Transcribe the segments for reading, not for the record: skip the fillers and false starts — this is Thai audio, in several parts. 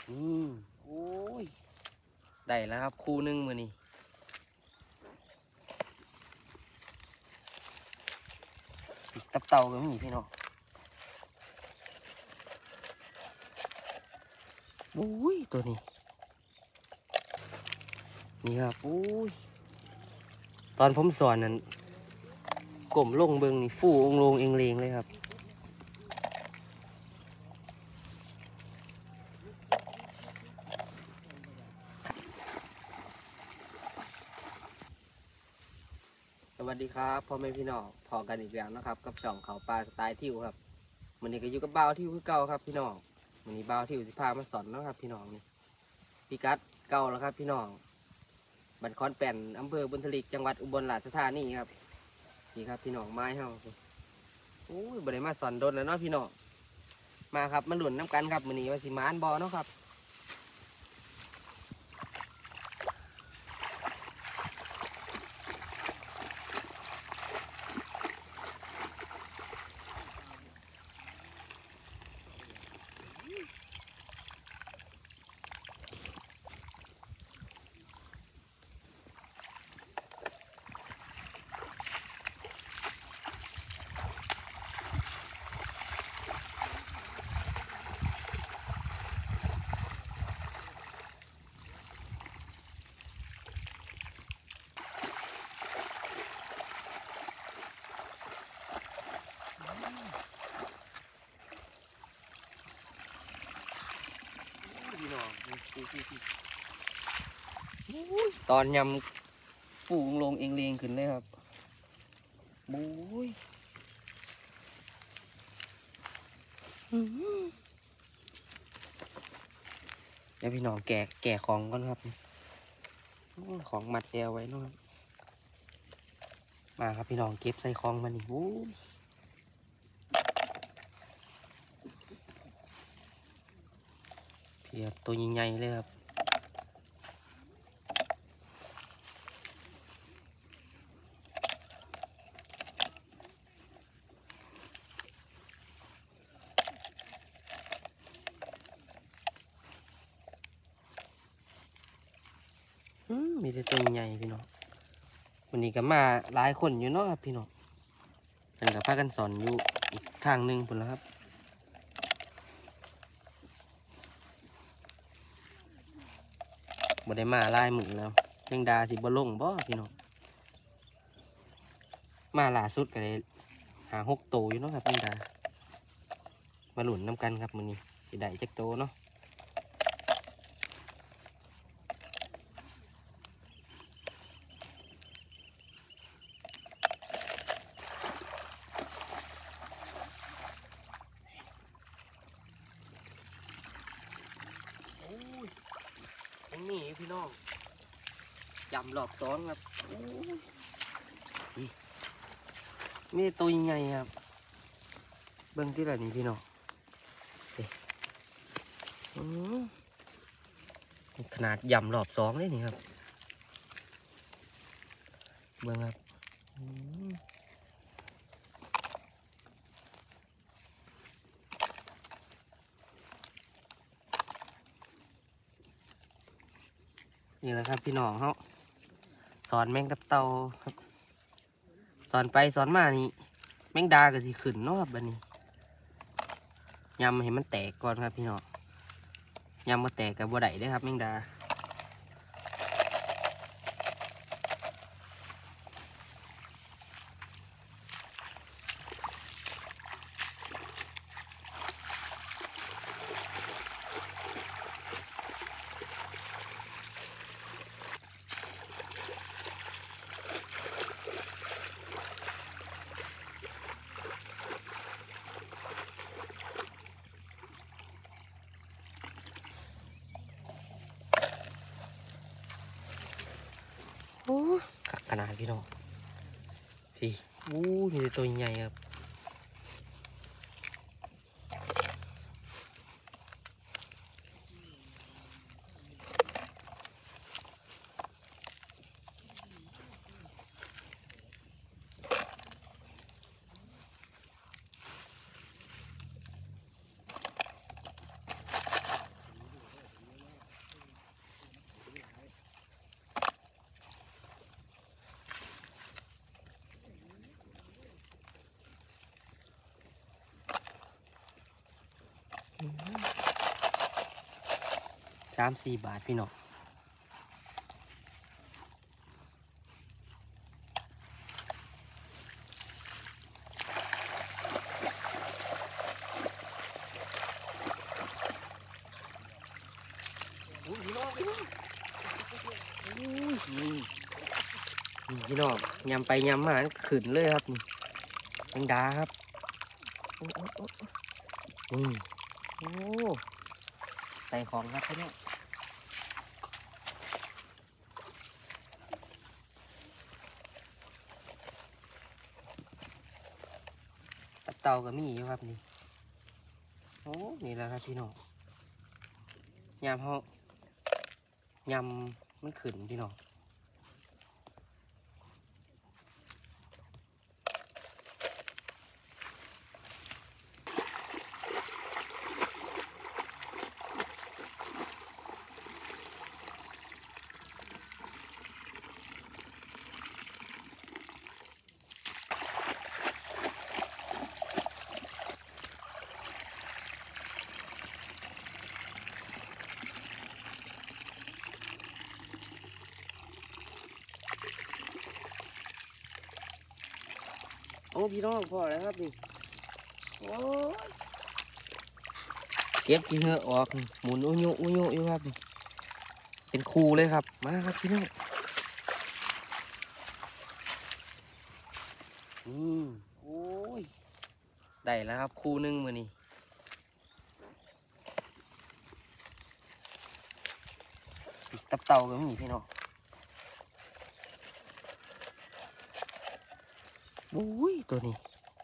นี่โอ้ยได้แล้วครับคู่หนึ่งมือนี่ตับเต่าก็มีพี่น้องโอ้ยตัวนี้นี่ครับโอ้ยตอนผมสอนนั้นกลมลงเบิงนี่ฟูองลงเองเลงเลยครับสวัสดีครับพ่อแม่พี่น้องพอกันอีกแล้วนะครับกับช่องเขาปลาสไตล์ทิวครับวันนี้ก็อยู่กับบ่าวทิวคือเก่าครับพี่น้องวันนี้บ่าวทิวสิพามาสอนนะครับพี่น้องนี่พิกัดเก่าแล้วครับพี่น้องบ้านคอนแป่นอำเภอบุญทลิกจังหวัดอุบลราชธานีครับนี่ครับพี่น้องไม้เฮาโอ้ยบ่ได้มาสอนโดนแล้วเนาะพี่น้องมาครับมาหลุนน้ำกันครับวันนี้ว่าสิมานบอเนาะครับตอนยำฟูงลงเองเลงขึ้นเลยครับบุ้ยเดี๋ยวพี่น้องแก่ของก่อนครับของมัดแอวไว้นู่นมาครับพี่น้องเก็บใส่คลองมานี่บุ้ยเพียบตัวใหญ่ๆเลยครับมีแต่ตัวใหญ่พี่น้องวันนี้ก็มาหลายคนอยู่เนาะครับพี่น้องเป็นกับพากันสอนอยู่อีกทางหนึ่งพุ่นแล้วครับบ่ได้มาลายมือแล้วแมงดาสิบ่ลงบ่พี่น้องมาล่าสุดก็เลยหา6 ตัวอยู่เนาะครับแมงดามาหลุนน้ำกันครับมื้อนี้สิได้จักโตเนาะนี่พี่น้องจำหลอกซ้อนครับนี่ตัวใหญ่ครับเบิ้งที่ไหนนี่พี่น้องขนาดยำหลอบ2เลยนี่ครับเบิ้งครับนี่แหละครับพี่น้องเขาสอนแมงตับเต่าครับสอนไปสอนมานี่แมงดาก็สิขึ้นเนาะครับบัดนี้ยำให้มันแตกก่อนครับพี่น้องยำมาแตกกับบัวไดได้ครับแมงดาโอ้ขนาดพี่น้องพี่มีแต่ตัวใหญ่ครับ 3-4 บาทพี่น้องพี่น้องยำไปยำมาขึ้นเลยครับนี่แมงดาครับนี่โอ้ใส่ของครับพี่น้องตับเต่าก็มีอยู่ครับนี่โอ้นี่แหละครับพี่น้องยำเขายำมันขึ้นพี่น้องโอ้พี่น้องพอแล้วครับนี่โอ้เก็บกี่เหงือออกหมุนอุ้ยอุ้ยอยู่ครับนี่เป็นคูเลยครับมาครับพี่น้องโอ้ยได้แล้วครับคูนึงมือนี่ตับเต่าก็มีพี่น้องโอ้ยตัวนี้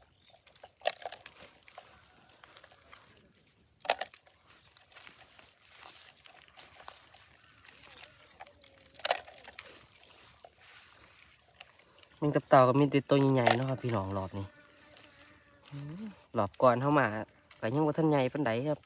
มันตับเต่าก็มีแต่ตัวใหญ่ๆเนาะครับพี่น้องหลอบนี่หลอบก่อนเข้ามาก็ยังว่าท่านใหญ่ปานใดครับ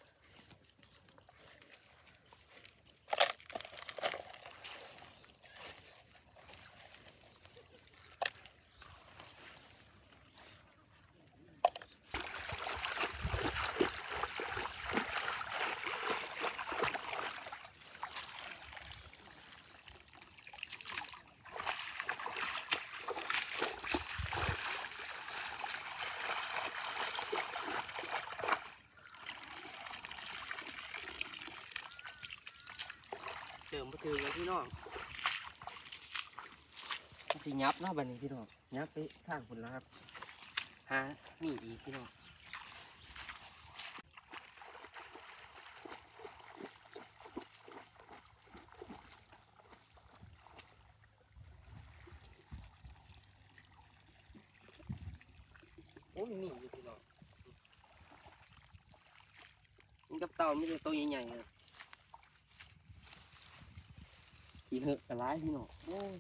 เติมมาถึงแล้วพี่น้องสิยับเนาะบัดนี้พี่น้องยับไปทางคนแล้วครับหามีอีกพี่น้องโอ้ยมีอยู่พี่น้องมันกับเต่าไม่ใช่ตัวใหญ่ๆครับกินเหอะกระไรพี่น้องโอ้ย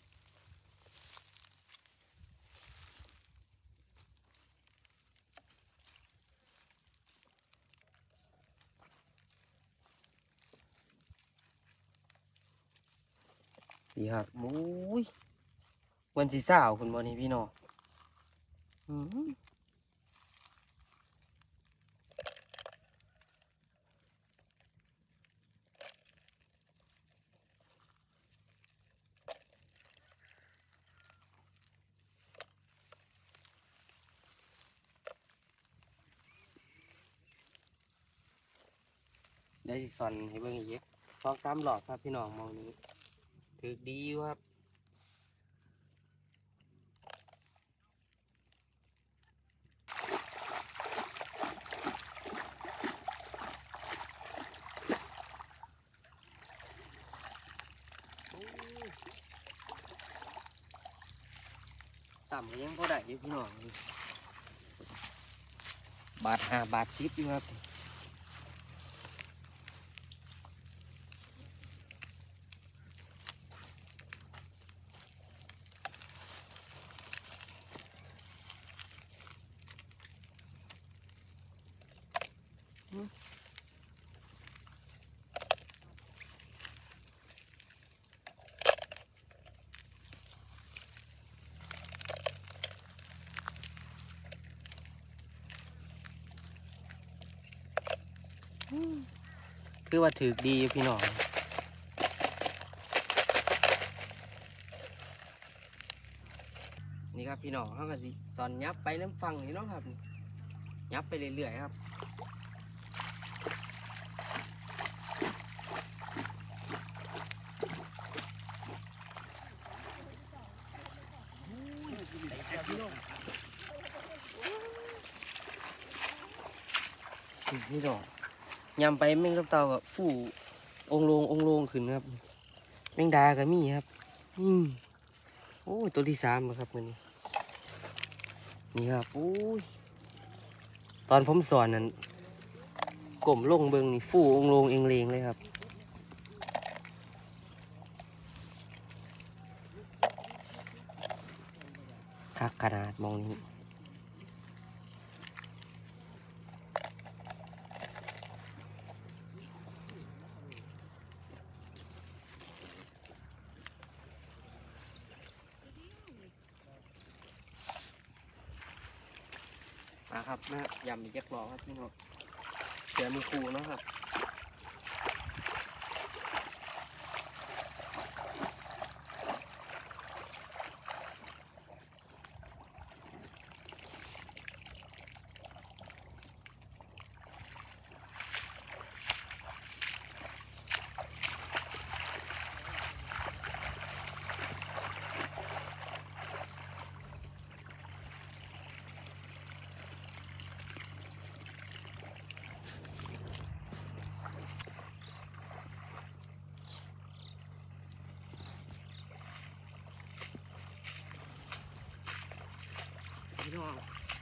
ดีครับโอ้ยวันสีสาวคุณบอนี่พี่น้องอืมได้สิซอนให้เบิ่งอีกเยอะฟองตามหลอดครับพี่น้องมองนี้ถือดีอยู่ครับสามก็ยังพอได้อยู่พี่น้องบาท5 บาท10อยู่ครับคือว่าถือดีอยู่พี่น้องครับพี่น้องเขาก็สิสอนยับไปน้ำฟังนี่เนาะครับยับไปเรื่อยๆครับพี่น้องยำไปแมงตับเต่าแบบฟู่องลงขึ้นครับแมงดาก็มีครับโอ้ยตัวที่3แล้วครับมันนี่ครับโอ้ยตอนผมสอนนั้นกลมลงเบิงนี่ฟู่องลงเองเลงเลยครับคักขนาดมองนี้มาครับแม่ยำมีแจ็คล้อครับพี่น้องเสียมือครูเนาะครับพี่น้อง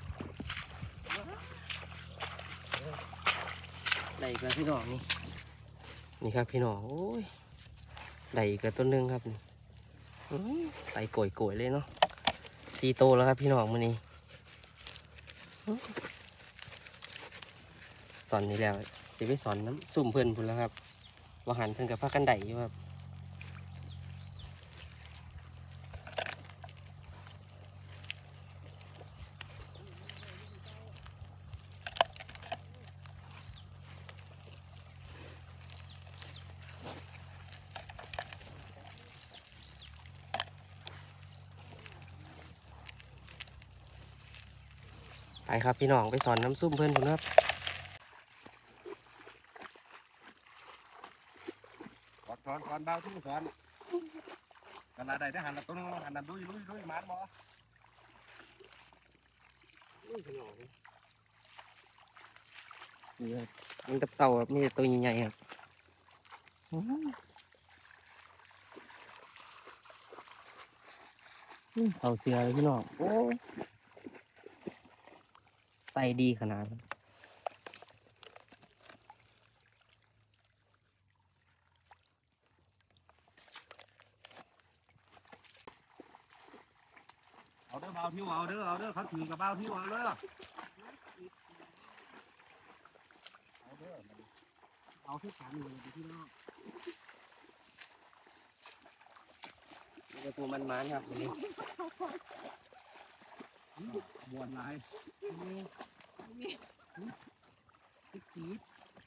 ได้อีกแล้วพี่น้องนี่ครับพี่น้องโอ้ยได้อีกแล้วต้นนึงครับนี่ไต่โกยเลยเนาะ4 โตแล้วครับพี่น้องมื้อนี้สอนนี่แล้วสิไปสอนน้ำซุ่มเพิ่นพุ่นแล้วครับว่าหันเพิ่นกับพากันไดอยู่ครับไปครับพี่น้องไปสอนน้ำซุ่มเพิ่นพุ่นครับสอนเบาที่สอนกันอะไรได้หันตัวนึงหันดูมันบ่นี่ครับมันกับเต่าครับนี่ตัวใหญ่ๆครับเอาเสือเลยพี่น้องโอ้ยไตดีขนาดนั้นเอาเด้อเบาที่เอาเด้อเขาถือกับเบาที่เอาเด้อเอาที่ขันอยู่ที่นอกนี่ก็ตัวมันๆครับวันนี้บวนลายตีด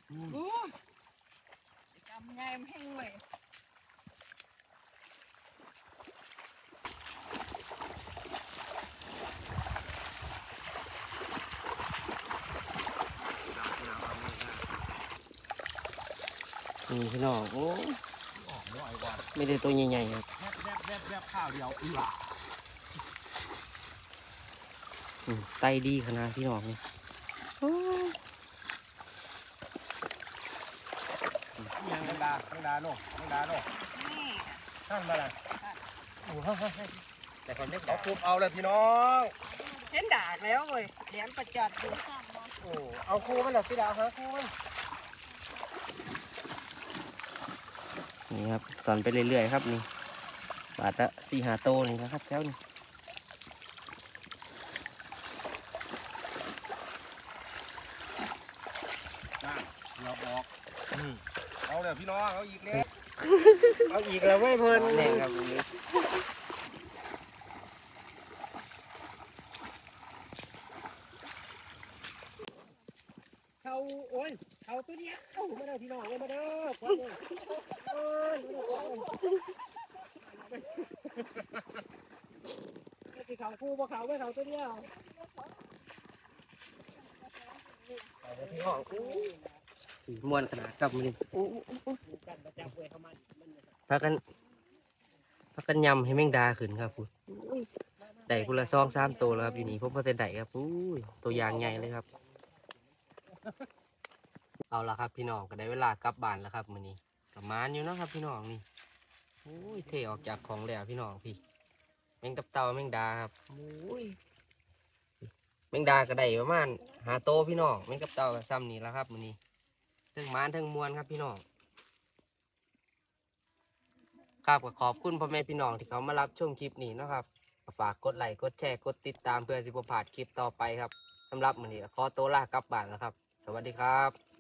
จำไงมันแห้งเลยนี่พี่น้องโอ้ยออกน้อยกว่าไม่ได้ตัวใหญ่ๆครับแวบข้าวเดียวไตดีขนาดพี่น้องนี่โอ้ยยังไม่ดาโน่ท่านมาเลยแต่คนไม่เขาคุบเอาเลยพี่น้องเห็นดากแล้วเว้ยเลี้ยงประจัดอยู่โอ้เอาคู่มันหรอพี่ดาวฮะคู่มันนี่ครับสอนไปเรื่อยๆครับนี่บาทละ4-5 โตนี่นะครับเจ้านี่เราบอกเอาเลยพี่น้องเอาอีกแล้วเอาอีกแล้วไม่เพลินแน่ครับวันนี้เขาโอ้ยเขาตัวเนี้ยเอามาเด้อพี่น้องเอามาเด้อที่เขาคู่บ่เขาไม่เขาตัวเดียวพี่น้องม่วนขนาดกับมันนี่กันประจำเลยเข้ามามันพักกันยำให้แมงดาขึ้นครับพูดได้พูละ2-3ตัวแล้วครับอยู่นี่ผมก็จะได้ครับอุ้ยตัวอย่างใหญ่เลยครับเอาละครับพี่น้องก็ได้เวลากลับบ้านแล้วครับมื้อนี้ประมาณอยู่เนาะครับพี่น้องนี่อุ้ยเทออกจากของแล้วพี่น้องพี่แมงกับเต่าแมงดาครับอุ้ยแมงดาก็ได้ประมาณ5 โตวพี่น้องแมงกับเต่าก็ซ้ำนี่แล้วครับมื้อนี้เทั้งหมานเทั้งมวนครับพี่น้องครับก็ขอบคุณพ่อแม่พี่น้องที่เขามารับชมคลิปนี้เนาะครับก็ฝากกดไลค์กดแชร์กดติดตามเพื่อสิบ่พลาดคลิปต่อไปครับสำหรับมื้อนี้ก็ขอตัวลากลับบ้านแล้วครับสวัสดีครับ